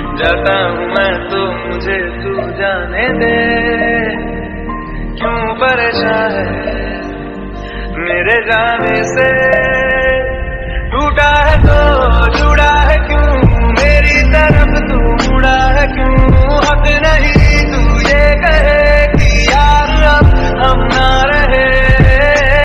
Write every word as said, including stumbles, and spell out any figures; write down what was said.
जाता हूँ मैं तो मुझे तू जाने दे।